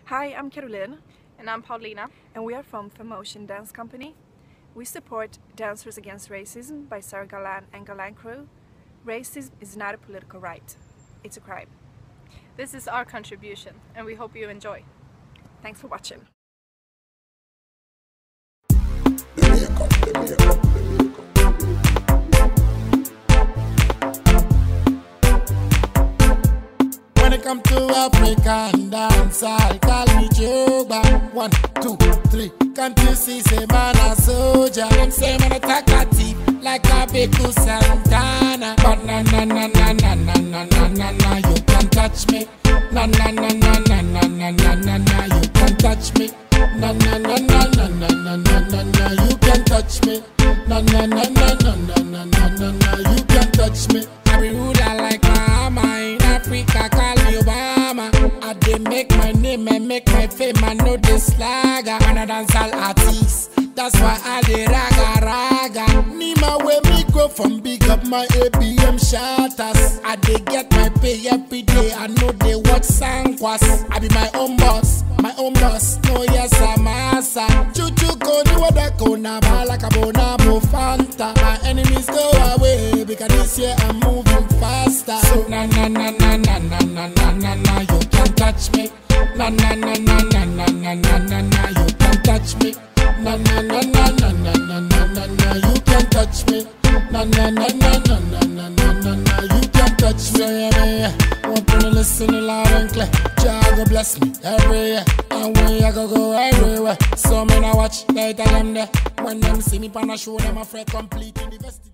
Hi, I'm Caroline. And I'm Paulina. And we are from Femotion Dance Company. We support Dancers Against Racism by Sara, Galan and Galang crew. Racism is not a political right. It's a crime. This is our contribution, and we hope you enjoy. Thanks for watching. When it come to African dance, I'll call me Juba. 1, 2, 3. Can't you see, say man a soldier? Them say man a talkative like a Beku Santana. But na na na na na na na na na na, you can't touch me. Na na na na na na na na na na, you can't touch me. Na na na na na na na na na na, you can't touch me. Na na na na na na na na na na, you can't touch me. I be ruler like Mama in Africa, call me Obama. I dey make my name and make my fame, I know this slagger. I'm a dancehall artist, that's why I dey raga raga. Nima where me go from, big up my ABM shatters. I dey get my pay every day, I know they watch Sankwas. I be my own boss, no yes I'm asa. Chuchu go do what I go na like a bonabo fanta. My enemies go away because this year I'm moving faster. So na na na na na na na na na na, you can't touch me. Na na na na na na na na na na, you can't touch me. Na na na na na na na na na na, you can't touch me. Na na na na na na na na na na, you can't touch me. Want to listen loud and clear. Jah go bless me every year, and when I go everywhere. So me now watch later them there. When them see me pan a show, them a fret complete university.